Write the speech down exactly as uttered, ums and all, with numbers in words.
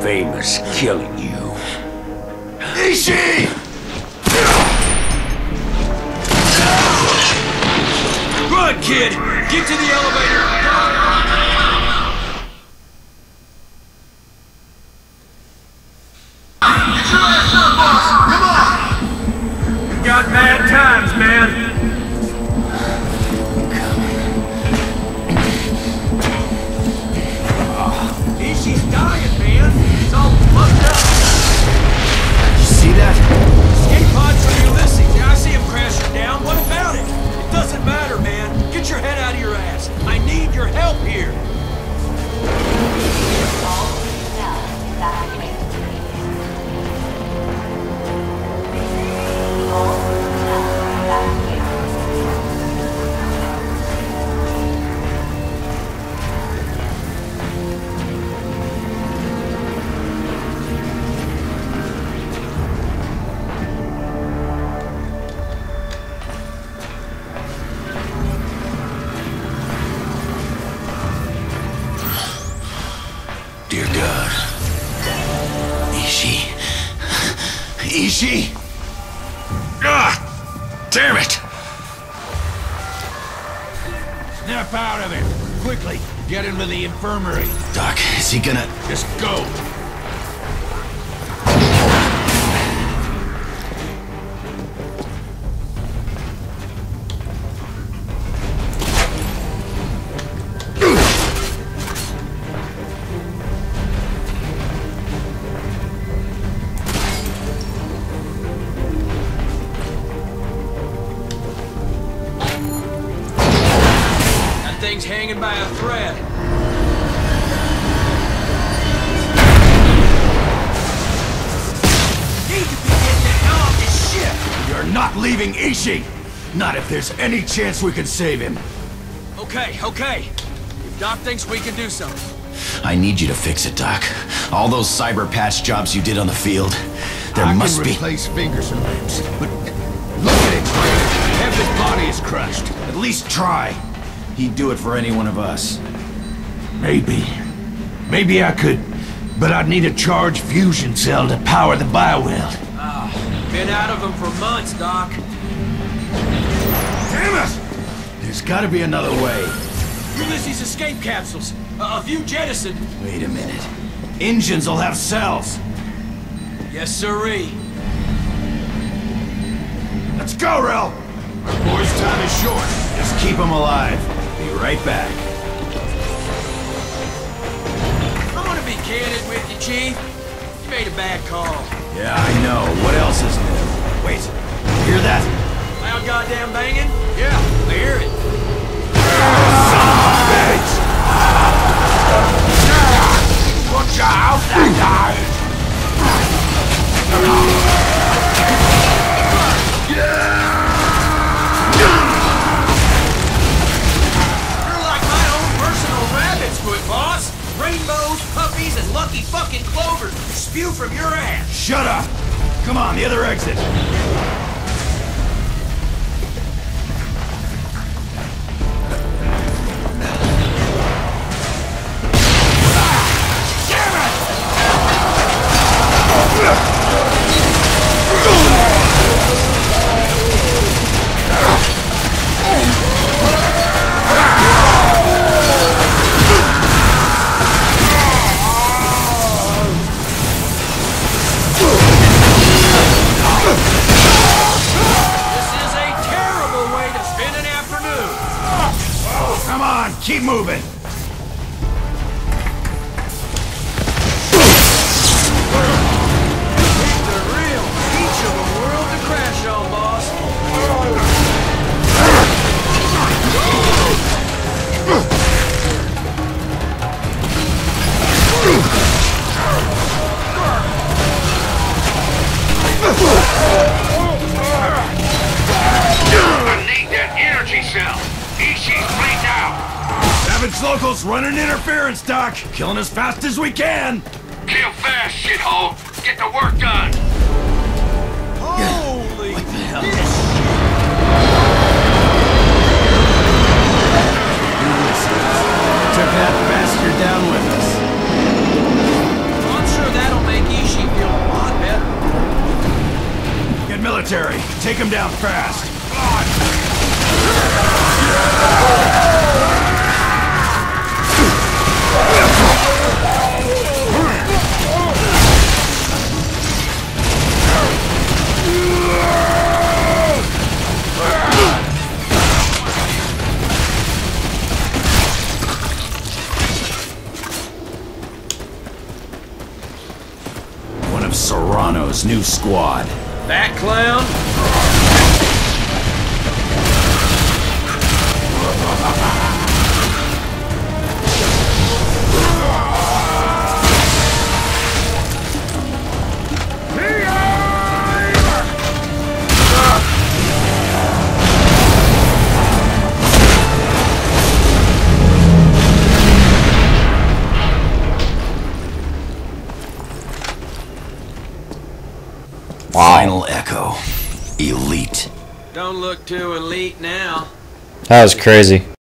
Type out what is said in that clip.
famous killing you. Ishi! Run, kid! Get to the elevator! Come on! Got bad times, man. Ishi's dying, man. He's all fucked up. You see that? Escape pods from Ulysses. Yeah, I see him crashing down. What about it? It doesn't matter, man. Get your head out of your ass. I need your help here. Dear God. Ishi. Ishi! Ah! Damn it! Snap out of it! Quickly! Get into the infirmary! Doc, is he gonna... Just go! Thing's hanging by a thread. Need to be getting the hell off this ship. You're not leaving Ishi! Not if there's any chance we can save him. Okay, okay. If Doc thinks we can do something. I need you to fix it, Doc. All those cyber patch jobs you did on the field, there I must can be... replace fingers and limbs, but look at him! Half his body is crushed. At least try. He'd do it for any one of us. Maybe. Maybe I could, but I'd need a charged fusion cell to power the bioweld. Ah, been out of them for months, Doc. Damn it! There's gotta be another way. Ulysses escape capsules. Uh, a few jettisoned. Wait a minute. Engines will have cells. Yes, sirree. Let's go, Rel! Our boy's time is short. Just keep him alive. Be right back. I want to be candid with you, Chief. You made a bad call. Yeah, I know. What else is new? Wait. Hear that? Loud goddamn banging? Yeah, I hear it. Bitch! Watch out, that guy! You're like my own personal rabbit's foot, boss. Rainbows, puppies, and lucky fucking clovers spew from your ass. Shut up! Come on, the other exit. Keep moving! The real beach of a world to crash on, boss. I need that energy cell. Ishi's bleeding out. Savage locals running interference, Doc. Killing as fast as we can. Kill fast, shithole. Get the work done. Holy What the hell? Ulysses. Took that bastard down with us. I'm sure that military. Take him down fast. One of Serrano's new squad. That clown? Final Echo. Elite. Don't look too elite now. That was crazy.